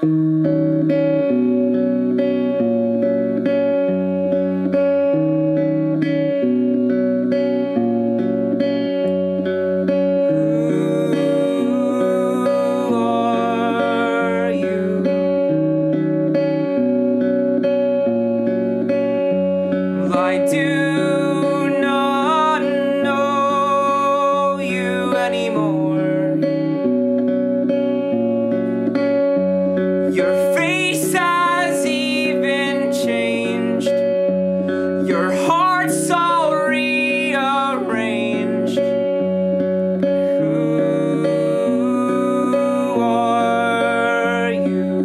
I do not know you anymore. Your face has even changed. Your heart's all rearranged. Who are you?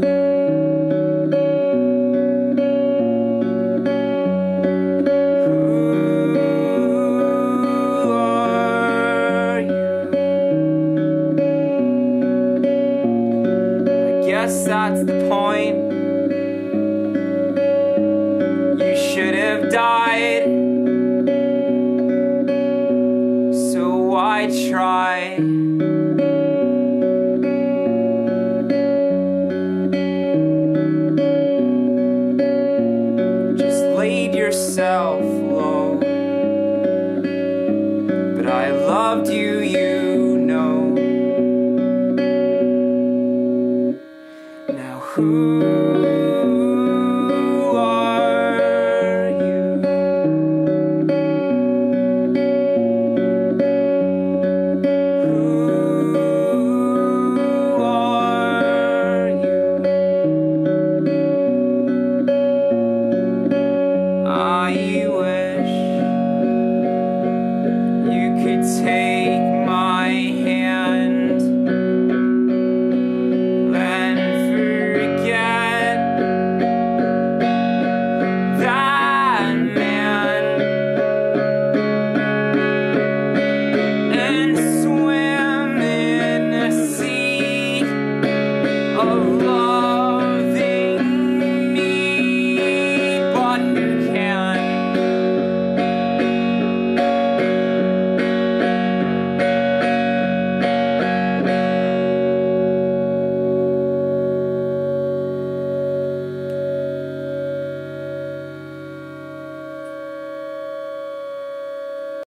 Guess that's the point. You should have died, so why try? Just laid yourself low, but I loved you, you know. Now who are you? Who are you? I wish you could take my hand and forget that man and swim in a sea of love.